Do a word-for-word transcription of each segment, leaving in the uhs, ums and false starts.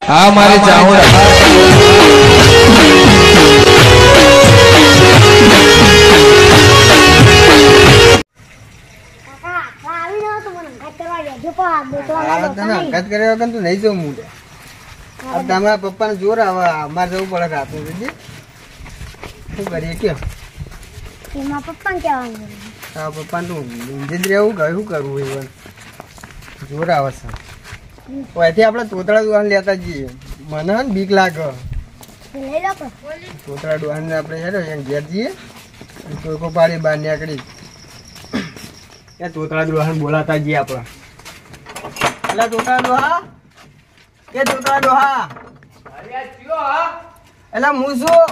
હા મારે જાવું તમારા પપ્પા ને જોર આવે અમારે જવું પડે રાતનું શું કરીએ કે પપ્પા ને કહેવાનું હા પપ્પા નું ઊંઘી જ રહેવું કયું કરવું એવું જોર આવે છે અહીંથી આપણે તોતળા દુકાન લેતા જઈએ મને ને બીક લાગે તોતળા દુકાન આપણે હેડો ઘેર જઈએ ચોખ્ખો પાડી બહાર નીકળી ત્યાં તોતળા દુકાન બોલાતા જઈએ આપણે એટલે તોતળા દોહા કે તોતળા દોહા એટલે હું શું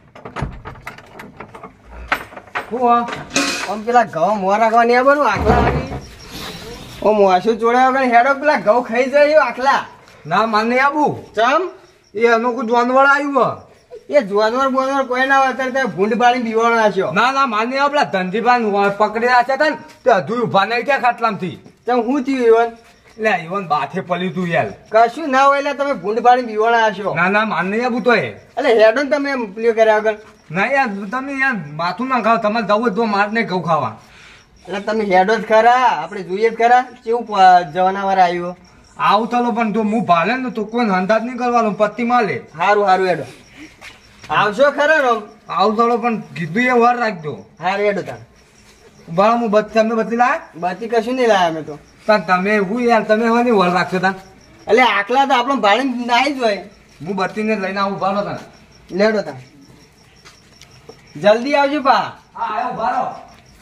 હું આમ પેલા ઘઉં મોં રાખવાની આ બનું આખલા ઓ મોશું ચોડ્યા વગર હેડો પેલા ઘઉં ખાઈ જાય આખલા ના માને આબુ ચમ એ અનોખું જાનવર આવ્યું એ જાનવર બોનવર કોઈ ના હોય અત્યારે ભૂંડ પાડી બીવાણો નાખ્યો ના ના માને પેલા ધનજીભાન પકડી રાખ્યા હતા ને તે હજુ ઉભા નહીં ક્યાં ખાટલામાંથી ચમ હું થયું ઈવન એટલે ઈવન બાથે પલ્યું તું યાર કશું ના હોય એટલે તમે ભૂંડ પાડી બીવાણો નાખ્યો ના ના માને આબુ તો એ એટલે હેડો ને તમે એમ પેલું કર્યા વગર ના યાર તમે યાર માથું ના ખાવ તમારે જવું તો માર નહીં ઘઉં ખાવા એટલે તમે હેડો જ ખરા આપણે જોઈએ જ ખરા કેવું જવાનાવાર આવ્યો આવું ચાલો પણ જો હું ભાલે ને તો કોઈ અંદાજ નહીં કરવાનો પત્તી માલે સારું સારું હેડો આવશો ખરા ને આવું ચાલો પણ કીધું એ વાર રાખજો સારું હેડો તાર ઉભા હું બત્તી તમને બત્તી લાયા બાકી કશું નહીં લાયા અમે તો તાર તમે હું યાર તમે હોય ને વર રાખશો તાર એટલે આખલા તો આપણો ભાડે નાઈ જ હોય હું બત્તીને લઈને આવું ઉભા રહો તાર લેડો તાર જલ્દી આવજો પા હા આવ્યો ઉભા રહો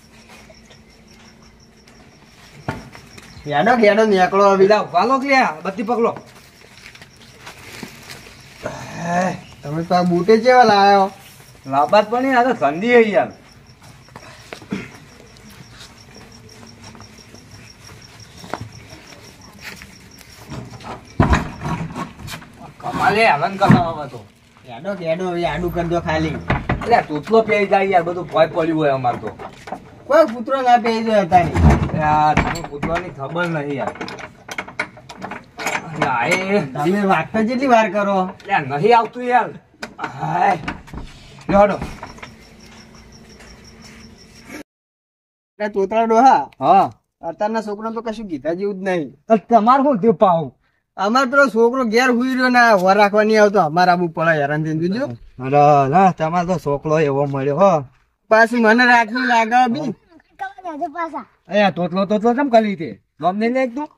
હેડો હેડો નીકળો વિલા વાલો કે બત્તી પકડો તમે તો આ બૂટે કેવા લાવ્યો લાબાત પણ આ તો ઠંડી હે યાર કમાલે હલન કરાવવા તો હેડો હેડો હવે આડું કરી દો ખાલી એટલે તૂટલો પેઈ જાય યાર બધું ભય પડ્યું હોય અમાર તો કોઈ પુત્રો ના પેઈ જાય હતા યાર તમે પૂછવાની ખબર નહીં યાર તમે વાગતા જેટલી વાર કરો યાર નહીં આવતું યાર હાય હેડો તોતરા ડોહા હા અત્યારના છોકરા તો કશું કીધા જેવું જ નહીં તમારે શું થયું પાવ અમાર પેલો છોકરો ઘેર હુઈ રહ્યો ને વર રાખવા નહીં આવતો અમારે આબુ પડે હેરાન થઈને જોજો અરે તમારે તો છોકરો એવો મળ્યો હો પાછું મને રાખવું લાગે બી અહીંયા તોતલો તોતલો કેમ કરી તે ગમ નહીં લે તું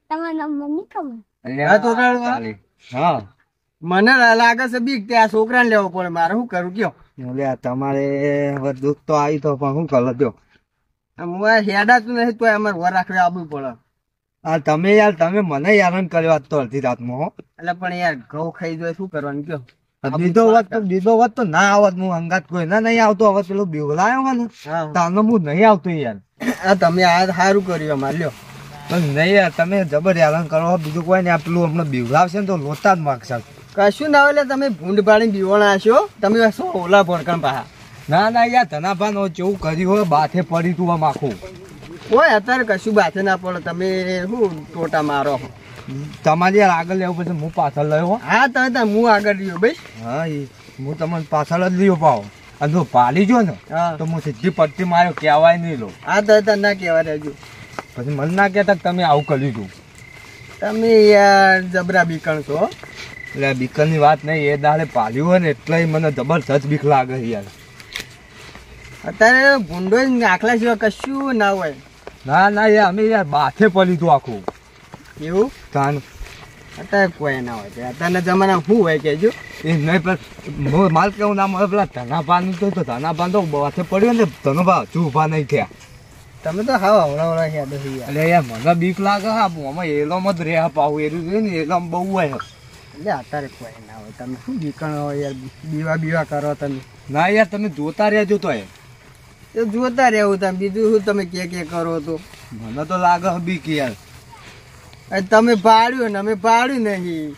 હા મને લાગે છે બીક તે આ છોકરાને લેવો પડે મારે શું કરું કયો તમારે હવે દુઃખ તો આવી તો પણ શું કરો દો હેડાતું નહીં તો અમારે વર રાખવા આવવું પડે આ તમે યાર તમે મને યાર કર્યો આજ તો અડધી રાતમાં હો એટલે પણ યાર ઘઉં ખાઈ જાય શું કરવાનું કયો બીજો વાત તો બીજો વાત તો ના આવત હું અંગાત કોઈ ના નહીં આવતો હવે પેલો બીવલાયો ને તાનો હું નહીં આવતો યાર આ તમે આ સારું કર્યું અમારે લ્યો નહીં યાર તમે જબર હેરાન કરો બીજું કોઈ ને આ પેલું હમણાં બીવલાવશે ને તો લોતા જ માગશે કશું ના હોય એટલે તમે ભૂંડ પાડીને બીવણા હશો તમે શું ઓલા ભણકણ પાહા ના ના યાર ધનાભાન જેવું કર્યું હોય બાથે પડી તું આમ આખું હોય અત્યારે કશું બાથે ના પડે તમે શું ટોટા મારો તમારે યાર આગળ લેવું પછી હું પાછળ લયો હા તમે હું આગળ રહ્યો ભાઈ હા એ હું તમને પાછળ જ લ્યો પાવ અને જો પાલી જો ને તો હું સીધી પટ્ટી માર્યો કહેવાય નહીં લો હા તો ના કહેવા રહેજો પછી મને ના કહેતા તમે આવું કર્યું તું તમે યાર જબરા બીકણ છો એટલે બીકણની વાત નહીં એ દાડે પાલ્યું હોય ને એટલે મને જબરજસ્ત બીક લાગે યાર અત્યારે ભૂંડો આખલા સિવાય કશું ના હોય ના ના યાર અમે યાર બાથે પડ્યું તું આખું એવું તાન અત્યારે કોઈ ના હોય અત્યારના જમાના શું હોય કેજો એ નહીં પણ માલ કેવું નામ હવે પેલા ધનાભાન તો ધનાભાન તો બાથે પડ્યો ને ધનુભા હજુ ઉભા નહીં થયા તમે તો હા હવડા હવડા યાદ હશે એટલે યાર મને બીક લાગે હા આમાં એલોમાં જ રહ્યા પાવું એરું છે ને એલોમ બહુ હોય એટલે અત્યારે કોઈ ના હોય તમે શું બીકણ હોય યાર બીવા બીવા કરો તમે ના યાર તમે જોતા રહેજો તો એ તો જોતા રહેવું તમે બીજું શું તમે કે કે કરો તો મને તો લાગે બીક યાર તમે પાડ્યું ને અમે પાડ્યું નહીં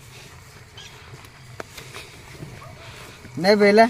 નહીં પેલા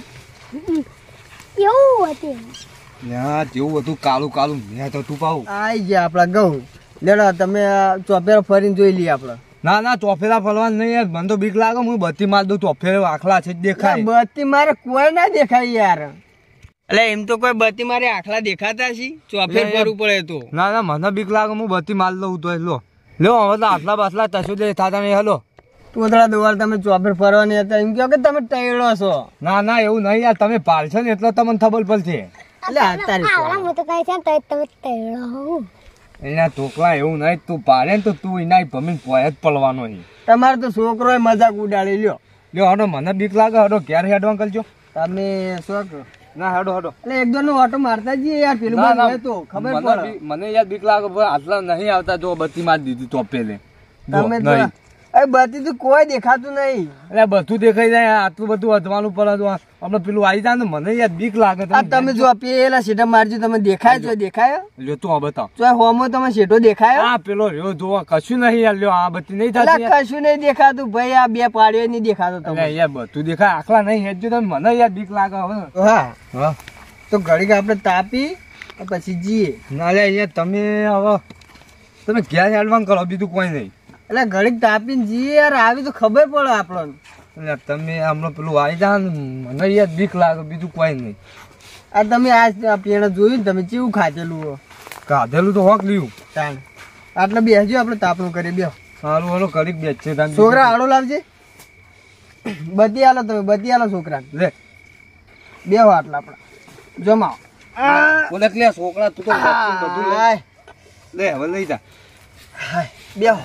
એવું હતું યા જેવું હતું કાળું કાળું મેં તો તું પાવું આઈ ગયા આપડા ઘઉં લેડો તમે ચોપેરો ફરીને જોઈ લઈએ આપડે ના ના ચોફેરા ફરવાનું નહીં યાર, મને તો બીક લાગે, હું બત્તી માર દઉં ચોફેરે આખલા છે જ દેખાય. બત્તી મારે કોઈ ના દેખાય યાર. એટલે એમ તો કોઈ બત્તી મારે આખલા દેખાતા છે, ચોફેર કરવું પડે તો. ના ના મને બીક લાગે, હું બત્તી માર દઉં તો લો લો હવે તો આટલા બાટલા તસો દે થતા નહીં. હલો તોતરા દોવાર તમે ચોફેર ફરવાની હતા એમ કહો કે તમે ટેડો છો. ના ના એવું નહીં યાર, તમે પાડશો ને એટલે તમને ખબર પડશે. એટલે અત્યારે આવડા હું તો કહે છે ને તો તમે તેડો હોવ. એના ટોકલા એવું નહીં, તું પાડે ને તો તું એના ભમીને પોય જ પડવાનો છે. તમારે તો છોકરો મજાક ઉડાડી લ્યો. લ્યો હડો, મને બીક લાગે, હડો ક્યારે હેડવા કરજો. તમે શું કરો? ના હેડો હેડો. એટલે એક દોડ નો ઓટો મારતા જઈએ યાર, પેલું ના, ના, બંધ તો ખબર મને પડે. બી- મને યાર બીક લાગે, પણ આટલા નહીં આવતા. જો બત્તી મારી દીધી ચોપેલે. જો, તમે તો નહીં. એ બધી તો કોઈ દેખાતું નહીં. એટલે બધું દેખાઈ જાય, આટલું બધું વધવાનું પડે તો આપણે પેલું આવી જાય ને, મને યાર બીક લાગે. આ તમે જો પેલા શેઠા મારજો, તમે દેખાય છો દેખાય લ્યો તું આ બતાવ. જો હોમો તમે શેઠો દેખાય. આ પેલો રહ્યો જોવા કશું નહીં યાર, લ્યો આ બત્તી નહીં એટલે થતી યાર. કશું નહીં દેખાતું ભાઈ, આ બે પાડ્યો નહીં દેખાતો એટલે તમે. યાર બધું દેખાય, આખલા નહીં હેડજો તમે, મને યાર બીક લાગે હવે. હા હા તો ઘડીક આપણે તાપી પછી જઈએ. ના લે યાર તમે હવે તમે ક્યાં હેડવાન કરો, બીજું કોઈ નહીં. એટલે ઘડીક તાપીને જઈએ યાર, આવી તો ખબર પડે આપણને. એટલે તમે હમણાં પેલું આવી જાય ને, મને યાર બીક લાગે, બીજું કોઈ નહીં. આ તમે આ પેણ જોયું ને તમે કેવું ખાધેલું હો. કાધેલું તો હોક લીધું. તાણ આટલે બેસજો, આપણે તાપણું કરીએ બે. સારું હાલો કરીક બે છે. છોકરા આડો લાવજે, બધી આલો તમે, બધી આલો છોકરા લે બે આટલા આપડા જમાવો. બોલે લે છોકરા તું તો બધું લે. હાય, લે હવે લઈ જા. હાય, બેહો.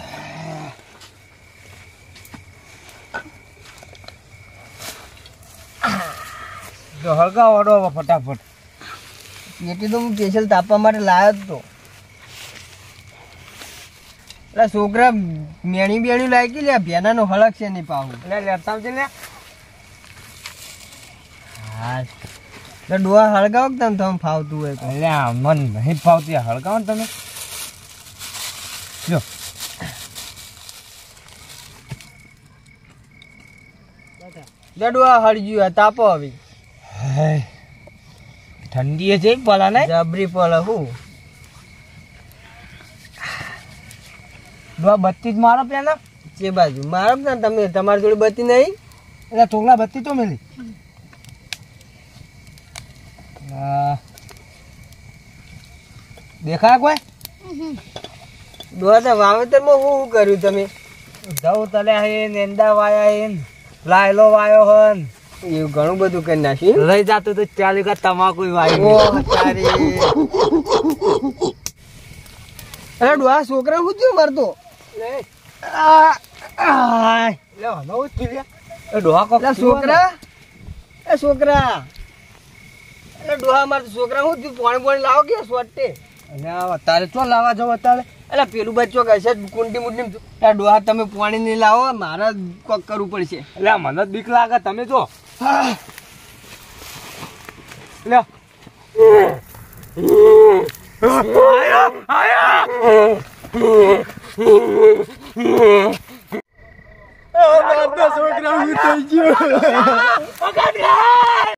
જો હળગાવો હળો હવે ફટાફટ. પેટી તો હું સ્પેશિયલ તાપવા માટે લાવ્યો જ તો. એટલે છોકરા મેણી બેણી લાગી લે, ભેના નો હળક છે નહીં પાવું. લે લેતા આવજે લે. હા એટલે ડોહા હળગાવો કે તમે તમે ફાવતું હોય તો. એટલે આ મન નહીં ફાવતી, આ હળગાવો ને તમે. જો લે ડોહા હળગ્યું, તાપો હવે. ઠંડી છે પલા ને જબરી પલ હું બત્તી જ મારો પેલા. જે બાજુ મારો ને તમે, તમારી જોડે બત્તી નહીં. એટલે ટોકલા બત્તી તો મેલી. આ, દેખાય કોઈ? ડોહા વાવેતરમાં શું શું કર્યું તમે? જવું તલે હે, નેંદા વાયા હે, લાયલો વાયો હન, એવું ઘણું બધું કરી નાખ્યું. લઈ જાતું તો ચાલી કા તમાકુ વાય. ઓહ તારી. અરે ડોહા છોકરા શું થયું મારતો? આ, આ. લે હનો ઉઠી એ ડોહા કો અલા છોકરા, એ છોકરા, એટલે ડોહા માર છોકરા શું થયું? પાણી પાણી લાવો કે સોટે. અને તારે ચો લાવવા જવો તારે. એટલે પેલું બચ્ચો કહેશે કુંડી મુંડી. આ ડોહા તમે પાણી નહીં લાવો, મારે કોક કરવું પડશે. એટલે મને બીક લાગે, તમે જો. લે છોકરા હું થઈ ગયો.